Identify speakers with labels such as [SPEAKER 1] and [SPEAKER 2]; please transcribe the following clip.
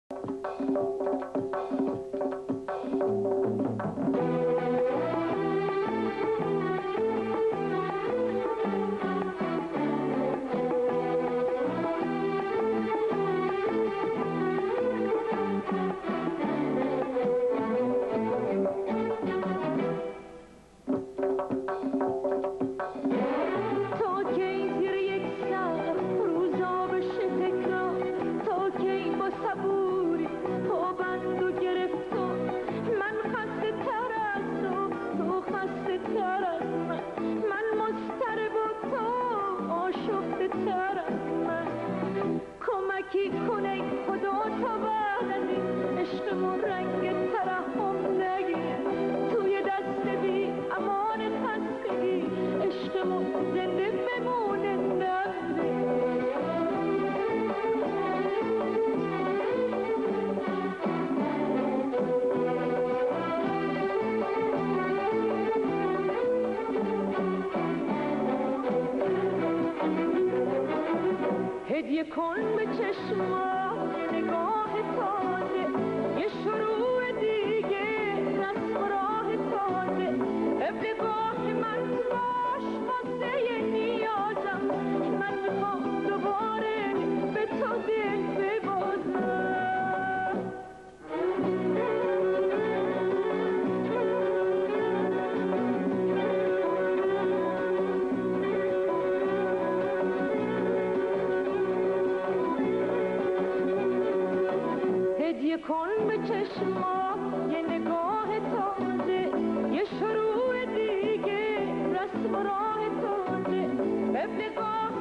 [SPEAKER 1] هدیه کن به چشما نگاه تازه، یه شروع دیگه، رسم و راه تازه. ابتگاه من باش واسه نیازم، من میخوام دوباره به تو دل ببازم. هدیه کن به چشما یه نگاه تازه، یه شروع دیگه، رسم و راه تازه. ابتگاه